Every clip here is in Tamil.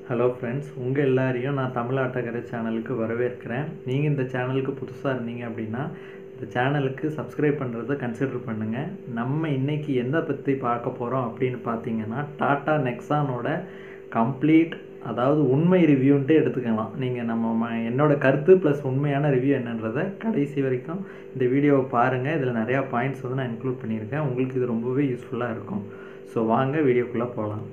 ஹலோ ஃப்ரெண்ட்ஸ், உங்கள் எல்லாரையும் நான் தமிழாட்டக்கரை சேனலுக்கு வரவேற்கிறேன். நீங்கள் இந்த சேனலுக்கு புதுசாக இருந்தீங்க அப்படின்னா இந்த சேனலுக்கு சப்ஸ்கிரைப் பண்ணுறதை கன்சிடர் பண்ணுங்கள். நம்ம இன்றைக்கி எதை பற்றி பார்க்க போகிறோம் அப்படின்னு பார்த்தீங்கன்னா, டாட்டா நெக்ஸானோட கம்ப்ளீட், அதாவது உண்மை ரிவ்யூன்ட்டு எடுத்துக்கலாம். நீங்கள் என்னோடய கருத்து ப்ளஸ் உண்மையான ரிவ்யூ என்னன்றதை கடைசி வரைக்கும் இந்த வீடியோவை பாருங்கள். இதில் நிறையா பாயிண்ட்ஸ் வந்து நான் இன்க்ளூட் பண்ணியிருக்கேன். உங்களுக்கு இது ரொம்பவே யூஸ்ஃபுல்லாக இருக்கும். ஸோ வாங்க வீடியோக்குள்ளே போகலாம்.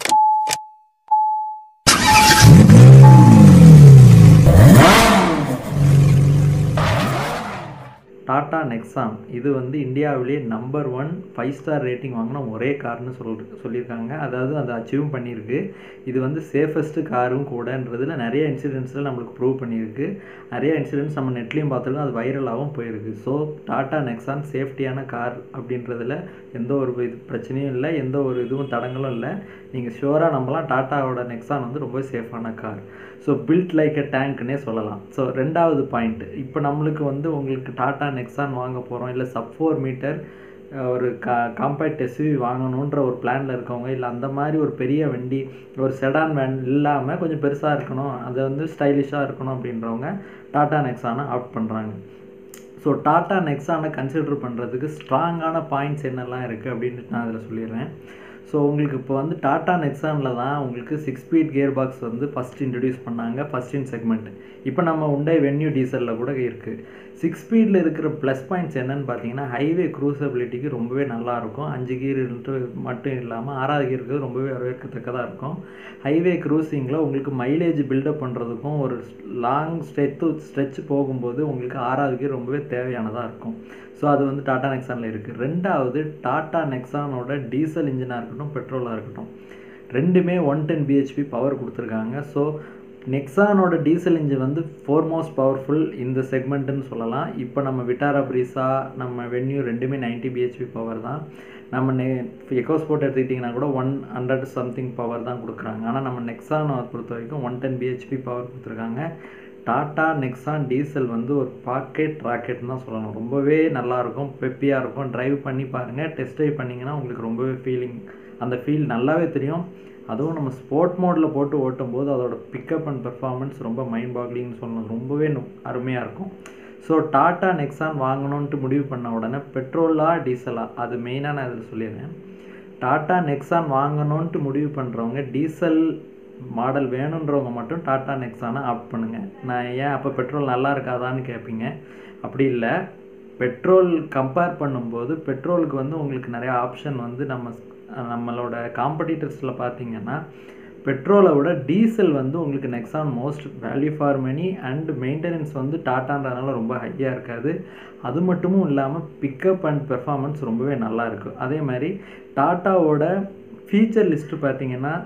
டாட்டா நெக்ஸான் இது வந்து இந்தியாவிலேயே நம்பர் 1 5 ஸ்டார் ரேட்டிங் வாங்கின ஒரே கார்னு சொல்லியிருக்காங்க. அதாவது அதை அச்சீவ் பண்ணியிருக்கு. இது வந்து சேஃபஸ்ட்டு காரும் கூடன்றதில் நிறைய இன்சிடென்ட்ஸில் நம்மளுக்கு ப்ரூவ் பண்ணியிருக்கு. நிறைய இன்சிடென்ட்ஸ் நம்ம நெட்லேயும் பார்த்துருக்கோம், அது வைரலாகவும் போயிருக்கு. ஸோ டாட்டா நெக்ஸான் சேஃப்டியான கார் அப்படின்றதில் எந்த ஒரு பிரச்சனையும் இல்லை, எந்த ஒரு இதுவும் தடங்களும் இல்லை. நீங்கள் ஷுவராக நம்பலாம், டாட்டாவோட நெக்ஸான் வந்து ரொம்ப சேஃபான car. So build like a டேங்க்னே சொல்லலாம். ஸோ ரெண்டாவது பாயிண்ட்டு, இப்போ நம்மளுக்கு வந்து உங்களுக்கு டாட்டா நெக்ஸான் வாங்க போகிறோம், இல்லை சப் 4 மீட்டர் ஒரு காம்பேக்ட் எஸ்யூவி வாங்கணுன்ற ஒரு பிளானில் இருக்கவங்க, இல்லை அந்த மாதிரி ஒரு பெரிய வண்டி, ஒரு செடான் வேன் இல்லாமல் கொஞ்சம் பெருசாக இருக்கணும், அது வந்து ஸ்டைலிஷாக இருக்கணும் அப்படின்றவங்க டாட்டா நெக்ஸானை ஆப்ட் பண்ணுறாங்க. ஸோ டாட்டா நெக்ஸானை கன்சிடர் பண்ணுறதுக்கு ஸ்ட்ராங்கான பாயிண்ட்ஸ் என்னெல்லாம் இருக்குது அப்படின்னு நான் அதில் சொல்லிடுறேன். ஸோ உங்களுக்கு இப்போ வந்து டாட்டா நெக்ஸானில் தான் உங்களுக்கு 6 ஸ்பீட் கியர் பாக்ஸ் வந்து ஃபஸ்ட் இன்ட்ரடியூஸ் பண்ணாங்க, ஃபஸ்ட் இன் செக்மெண்ட். இப்போ நம்ம உண்டை வென்யூ டீசலில் கூட இருக்குது. 6 ஸ்பீடில் இருக்கிற ப்ளஸ் பாயிண்ட்ஸ் என்னென்னு பார்த்தீங்கன்னா, ஹைவே க்ரூசபிலிட்டிக்கு ரொம்பவே நல்லாயிருக்கும். 5 கியர் மட்டும் இல்லாமல் 6வது கியருக்கு ரொம்பவே வரவேற்கத்தக்கதாக இருக்கும். ஹைவே க்ரூசிங்கில் உங்களுக்கு மைலேஜ் பில்டப் பண்ணுறதுக்கும் ஒரு லாங் ஸ்ட்ரெச் போகும்போது உங்களுக்கு 6வது கியர் ரொம்பவே தேவையானதாக இருக்கும். ஸோ அது வந்து டாட்டா நெக்ஸானில் இருக்குது. ரெண்டாவது, டாட்டா நெக்ஸானோட டீசல் இன்ஜினாக இருக்கட்டும், பெட்ரோலாக இருக்கட்டும், ரெண்டுமே 110 bhp பவர் கொடுத்துருக்காங்க. ஸோ நெக்ஸானோட டீசல் இன்ஜின் வந்து ஃபோர்மோஸ்ட் பவர்ஃபுல் இந்த செக்மெண்ட்டுன்னு சொல்லலாம். இப்போ நம்ம விட்டாரா ப்ரீஸா, நம்ம வென்யூ ரெண்டுமே 90 bhp பவர் தான். நம்ம எக்கோஸ்போர்ட் எடுத்துக்கிட்டிங்கன்னா கூட 100 சம்திங் பவர் தான் கொடுக்குறாங்க. ஆனால் நம்ம நெக்ஸானை பொறுத்த வரைக்கும் 110 bhp பவர் கொடுத்துருக்காங்க. டாட்டா நெக்ஸான் டீசல் வந்து ஒரு பாக்கெட் ராக்கெட்னு தான் சொல்லணும். ரொம்பவே நல்லாயிருக்கும், பெப்பியாக இருக்கும். ட்ரைவ் பண்ணி பாருங்கள், டெஸ்ட் ட்ரைவ் பண்ணிங்கன்னா உங்களுக்கு ரொம்பவே அந்த ஃபீல் நல்லாவே தெரியும். அதுவும் நம்ம ஸ்போர்ட் மோடில் போட்டு ஓட்டும்போது அதோட பிக்கப் அண்ட் பெர்ஃபார்மன்ஸ் ரொம்ப மைண்ட் பாக்லிங்னு சொல்லணும், ரொம்பவே அருமையாக இருக்கும். ஸோ டாட்டா நெக்ஸான் வாங்கணுன்ட்டு முடிவு பண்ண உடனே பெட்ரோலா டீசலா, அது மெயினாக நான் இதில் சொல்லிடுறேன். டாட்டா நெக்ஸான் வாங்கணுன்ட்டு முடிவு பண்ணுறவங்க, டீசல் மாடல் வேணுன்றவங்க மட்டும் டாட்டா நெக்ஸானை ஆப்ட் பண்ணுங்கள். நான் ஏன் அப்போ பெட்ரோல் நல்லா இருக்காதான்னு கேட்பீங்க. அப்படி இல்லை, பெட்ரோல் கம்பேர் பண்ணும்போது பெட்ரோலுக்கு வந்து உங்களுக்கு நிறையா ஆப்ஷன் வந்து நம்மளோட காம்படிட்டர்ஸில் பார்த்தீங்கன்னா, பெட்ரோலை விட டீசல் வந்து உங்களுக்கு Nexon most value for money and maintenance வந்து டாட்டான்றதுனால ரொம்ப ஹையாக இருக்காது. அது மட்டுமும் இல்லாமல் பிக்கப் அண்ட் பெர்ஃபார்மன்ஸ் ரொம்பவே நல்லா இருக்குது. அதே மாதிரி டாட்டாவோட ஃபீச்சர் லிஸ்ட்டு பார்த்தீங்கன்னா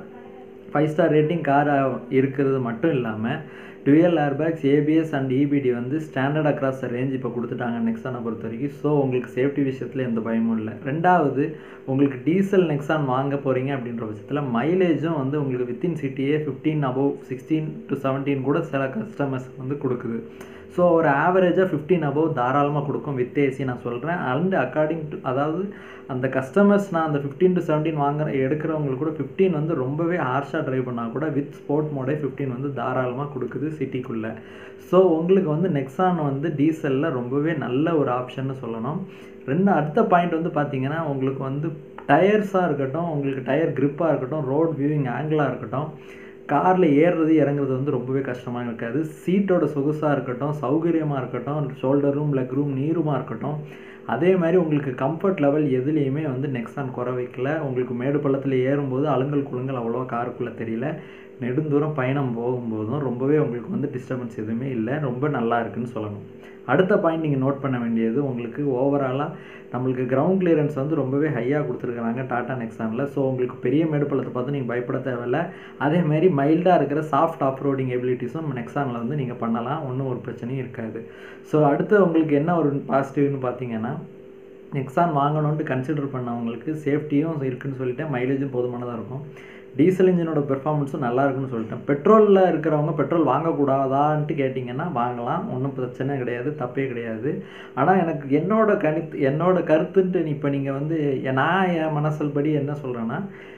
5 ஸ்டார் ரேட்டிங் காராக இருக்கிறது மட்டும் இல்லாமல் dual airbags, ABS and EBD வந்து ஸ்டாண்டர்ட் அக்ராஸ் ரேஞ்ச் இப்போ கொடுத்துட்டாங்க நெக்ஸானை பொறுத்த வரைக்கும். ஸோ உங்களுக்கு சேஃப்டி விஷயத்தில் எந்த பயமும் இல்லை. ரெண்டாவது, உங்களுக்கு டீசல் நெக்ஸான் வாங்க போகிறீங்க அப்படின்ற பட்சத்தில் மைலேஜும் வந்து உங்களுக்கு வித்தின் சிட்டியே 15 above 16 to 17 கூட சில கஸ்டமர்ஸ் வந்து கொடுக்குது. ஸோ ஒரு ஆவரேஜாக 15 above தாராளமாக கொடுக்கும் வித் ஏசி நான் சொல்கிறேன். அண்ட் அக்கார்டிங் டு, அதாவது அந்த கஸ்டமர்ஸ் நான் அந்த 15 to 17 எடுக்கிறவங்களுக்கு கூட 15 வந்து ரொம்பவே ஹார்ஷாக ட்ரைவ் பண்ணால் கூட வித் ஸ்போர்ட் மோடே 15 வந்து தாராளமாக கொடுக்குது சிட்டிக்குள்ளே. ஸோ உங்களுக்கு வந்து நெக்ஸான் வந்து டீசலில் ரொம்பவே நல்ல ஒரு ஆப்ஷன்னு சொல்லணும். அடுத்த பாயிண்ட் வந்து பார்த்தீங்கன்னா, உங்களுக்கு வந்து டயர்ஸாக இருக்கட்டும், உங்களுக்கு டயர் கிரிப்பாக இருக்கட்டும், ரோட் வியூவிங் ஆங்கிளாக இருக்கட்டும், காரில் ஏறுறது இறங்குறது வந்து ரொம்பவே கஷ்டமாக இருக்காது. சீட்டோட சொகுசாக இருக்கட்டும், சௌகரியமாக இருக்கட்டும், ஷோல்டர் ரூம், லெக் ரூம், நீருமாக இருக்கட்டும், அதே மாதிரி உங்களுக்கு கம்ஃபர்ட் லெவல் எதுலேயுமே வந்து நெக்ஸான் குறை வைக்கல. உங்களுக்கு மேடு பள்ளத்தில் ஏறும்போது அலுங்கல் குலுங்கல் அவ்வளோவா காருக்குள்ளே தெரியல. நெடுந்தூரம் பயணம் போகும்போதும் ரொம்பவே உங்களுக்கு வந்து டிஸ்டர்பன்ஸ் எதுவுமே இல்லை, ரொம்ப நல்லா இருக்குன்னு சொல்லணும். அடுத்த பாயிண்ட் நீங்கள் நோட் பண்ண வேண்டியது, உங்களுக்கு ஓவராலாக நம்மளுக்கு கிரவுண்ட் கிளியரன்ஸ் வந்து ரொம்பவே ஹையாக கொடுத்துருக்குறாங்க டாட்டா நெக்ஸானில். ஸோ உங்களுக்கு பெரிய மேடுப்பள்ளத்தை பார்த்து நீங்கள் பயப்பட தேவையில்லை. அதேமாதிரி மைல்டாக இருக்கிற சாஃப்ட் ஆஃப் ரோடிங் எபிலிட்டிஸும் நெக்ஸானில் வந்து நீங்கள் பண்ணலாம், ஒன்றும் ஒரு பிரச்சனையும் இருக்காது. ஸோ அடுத்து உங்களுக்கு என்ன ஒரு பாசிட்டிவ்னு பார்த்தீங்கன்னா, நெக்ஸான் வாங்கணுன்ட்டு கன்சிடர் பண்ணவங்களுக்கு சேஃப்டியும் இருக்குதுன்னு சொல்லிட்டேன், மைலேஜும் போதுமானதாக இருக்கும், டீசல் இன்ஜினோட பெர்ஃபார்மன்ஸும் நல்லா இருக்குன்னு சொல்லிட்டேன். பெட்ரோலில் இருக்கிறவங்க பெட்ரோல் வாங்கக்கூடாதான்ட்டு கேட்டிங்கன்னா வாங்கலாம், ஒன்றும் பிரச்சனை கிடையாது, தப்பே கிடையாது. ஆனால் எனக்கு என்னோட கருத்துன்ட்டு இப்போ நீங்கள் வந்து நான் என் மனசல் படி என்ன சொல்கிறேன்னா,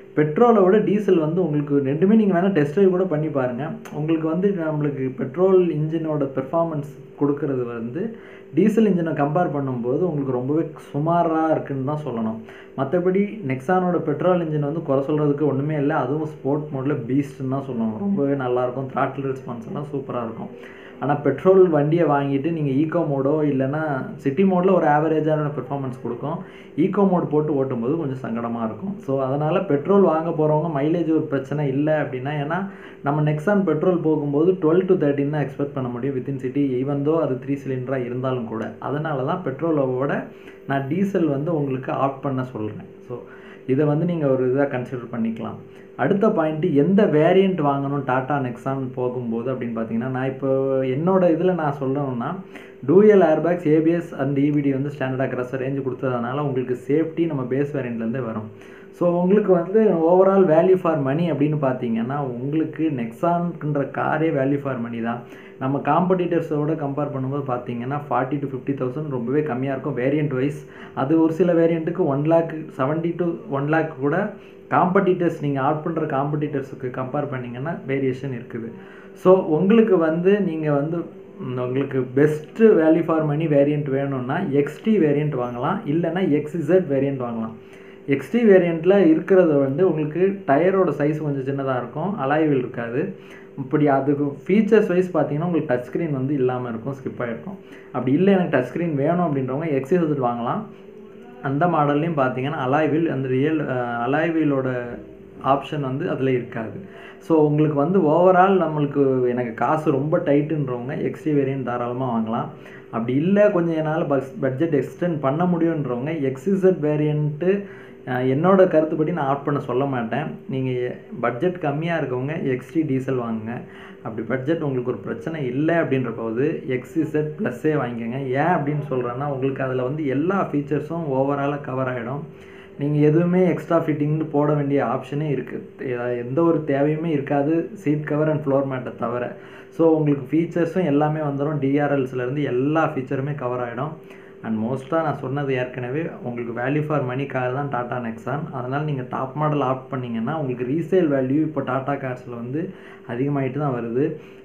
பெட்ரோலை விட டீசல் வந்து உங்களுக்கு ரெண்டுமே நீங்கள் வேணால் டெஸ்ட் ட்ரைவ் கூட பண்ணி பாருங்கள். உங்களுக்கு வந்து நம்மளுக்கு பெட்ரோல் இன்ஜினோட பெர்ஃபார்மன்ஸ் கொடுக்கறது வந்து டீசல் இன்ஜினை கம்பேர் பண்ணும்போது உங்களுக்கு ரொம்பவே சுமாராக இருக்குன்னு தான் சொல்லணும். மற்றபடி நெக்ஸானோட பெட்ரோல் இன்ஜின் வந்து குறை சொல்கிறதுக்கு ஒன்றுமே இல்லை. அதுவும் ஸ்போர்ட் மோடில் பீஸ்ட்னு தான் சொல்லணும். ரொம்பவே நல்லாயிருக்கும். த்ராட்டில் ரெஸ்பான்ஸ் எல்லாம் சூப்பராக இருக்கும். ஆனால் பெட்ரோல் வண்டியை வாங்கிட்டு நீங்கள் ஈகோ மோடோ இல்லைன்னா சிட்டி மோடில் ஒரு ஆவரேஜான பெர்ஃபார்மன்ஸ் கொடுக்கும். ஈகோ மோட் போட்டு ஓட்டும்போது கொஞ்சம் சங்கடமாக இருக்கும். ஸோ அதனால் பெட்ரோல் வாங்க போகிறவங்க மைலேஜ் ஒரு பிரச்சனை இல்லை அப்படின்னா, ஏன்னா நம்ம நெக்ஸான் பெட்ரோல் போகும்போது 12 to 13 தான் எக்ஸ்பெக்ட் பண்ண முடியும் வித்தின் சிட்டி, ஈவன் தோ அது 3 சிலிண்டராக இருந்தாலும் கூட. அதனால தான் பெட்ரோலோட நான் டீசல் வந்து உங்களுக்கு ஆப்ட் பண்ண சொல்கிறேன். ஸோ இதை வந்து நீங்கள் ஒரு இதாக கன்சிடர் பண்ணிக்கலாம். அடுத்த பாயிண்ட்டு, எந்த வேரியண்ட் வாங்கணும் டாட்டா நெக்ஸான் போகும்போது அப்படின்னு பார்த்தீங்கன்னா, நான் இப்போ என்னோட இதில் நான் சொல்லணும்னா, dual airbags, ABS and EBD வந்து ஸ்டாண்டர்டாக கிராஸ் ரேஞ்சு கொடுத்ததுனால உங்களுக்கு சேஃப்டி நம்ம பேஸ் வேரியண்ட்லேருந்தே வரும். ஸோ உங்களுக்கு வந்து ஓவரால் வேல்யூ ஃபார் மணி அப்படின்னு பார்த்தீங்கன்னா, உங்களுக்கு நெக்ஸான்ன்ற காரே வேல்யூ ஃபார் மணி தான். நம்ம காம்படிட்டர்ஸோட கம்பேர் பண்ணும்போது பார்த்தீங்கன்னா 40 to 50,000 ரொம்பவே கம்மியாக இருக்கும் வேரியண்ட் வைஸ். அது ஒரு சில வேரியண்ட்டுக்கு 1,70,000 to 1,00,000 கூட காம்படிட்டர்ஸ் நீங்கள் ஆட் பண்ணுற காம்படிட்டர்ஸுக்கு கம்பேர் பண்ணிங்கன்னா வேரியேஷன் இருக்குது. ஸோ உங்களுக்கு வந்து நீங்கள் வந்து உங்களுக்கு best value for money variant வேணும்னா எக்ஸ்டி வேரியண்ட் வாங்கலாம், இல்லைன்னா எக்ஸிசட் வேரியண்ட் வாங்கலாம். எக்ஸ்டி வேரியண்ட்டில் இருக்கிறது வந்து உங்களுக்கு டயரோட சைஸ் கொஞ்சம் சின்னதாக இருக்கும், அலாய் வீல் இருக்காது. இப்படி அதுக்கு ஃபீச்சர்ஸ் வைஸ் பார்த்தீங்கன்னா உங்களுக்கு டச் ஸ்க்ரீன் வந்து இல்லாமல் இருக்கும், ஸ்கிப் ஆகிருக்கும். அப்படி இல்லை எனக்கு டச் ஸ்க்ரீன் வேணும் அப்படின்றவங்க எக்ஸிசட் வாங்கலாம். அந்த மாடல்லையும் பார்த்தீங்கன்னா அலாய் வீல், அந்த ரியல் அலாய் வீலோட ஆப்ஷன் வந்து அதில் இருக்காது. ஸோ உங்களுக்கு வந்து ஓவரால் நம்மளுக்கு எனக்கு காசு ரொம்ப டைட்டுன்றவங்க எக்ஸ்டி வேரியண்ட் தாராளமாக வாங்கலாம். அப்படி இல்லை கொஞ்சம் என்னால் பட்ஜெட் எக்ஸ்டெண்ட் பண்ண முடியுன்றவங்க எக்ஸிசட் வேரியண்ட்டு என்னோட கருத்துப்படி நான் ஆட் பண்ண சொல்ல மாட்டேன். நீங்கள் பட்ஜெட் கம்மியாக இருக்கவங்க எக்ஸ்டி டீசல் வாங்குங்க. அப்படி பட்ஜெட் உங்களுக்கு ஒரு பிரச்சனை இல்லை அப்படின்ற போது எக்ஸிசட் ப்ளஸ்ஸே வாங்கிக்கோங்க. ஏன் அப்படின்னு சொல்கிறேன்னா, உங்களுக்கு அதில் வந்து எல்லா ஃபீச்சர்ஸும் ஓவராலாக கவர் ஆகிடும். நீங்கள் எதுவுமே எக்ஸ்ட்ரா ஃபிட்டிங்னு போட வேண்டிய ஆப்ஷனே இருக்குது, எந்த ஒரு தேவையுமே இருக்காது சீட் கவர் அண்ட் ஃப்ளோர் மேட்டை தவிர. ஸோ உங்களுக்கு ஃபீச்சர்ஸும் எல்லாமே வந்துடும், டிஆர்எல்ஸ்லேருந்து எல்லா ஃபீச்சருமே கவர் ஆகிடும். அண்ட் மோஸ்ட்டாக நான் சொன்னது ஏற்கனவே, உங்களுக்கு வேல்யூ ஃபார் மணி கார் தான் டாட்டா நெக்ஸான். அதனால் நீங்கள் டாப் மாடல் ஆப்ட் பண்ணிங்கன்னா உங்களுக்கு ரீசேல் வேல்யூ இப்போ டாட்டா கார்ஸில் வந்து அதிகமாகிட்டு தான் வருது.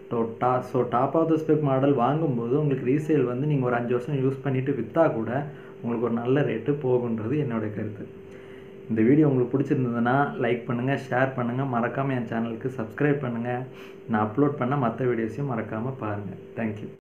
So top of the spec model வாங்கும்போது உங்களுக்கு ரீசேல் வந்து நீங்கள் ஒரு 5 வருஷம் யூஸ் பண்ணிவிட்டு விற்றா கூட உங்களுக்கு ஒரு நல்ல ரேட்டு போகுன்றது என்னோடய கருத்து. இந்த வீடியோ உங்களுக்கு பிடிச்சிருந்ததுன்னா லைக் பண்ணுங்கள், ஷேர் பண்ணுங்கள், மறக்காமல் என் சேனலுக்கு சப்ஸ்கிரைப் பண்ணுங்கள். நான் அப்லோட் பண்ண மற்ற வீடியோஸையும் மறக்காமல் பாருங்கள். தேங்க்யூ.